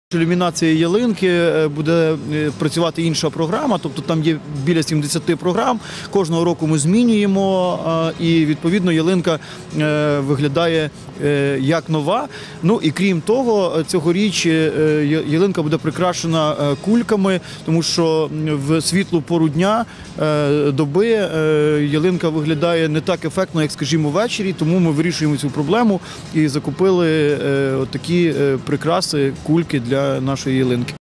Ілюмінація ялинки буде працювати інша програма, тобто там є біля 70 програм. Кожного року ми змінюємо і, відповідно, ялинка виглядає як нова. Ну і крім того, цьогоріч ялинка буде прикрашена кульками, тому що в світлу пору дня, доби ялинка виглядає не так ефектно, як, скажімо, ввечері, тому ми вирішуємо цю проблему і закупили такі прикраси, кульки для нашої ялинки.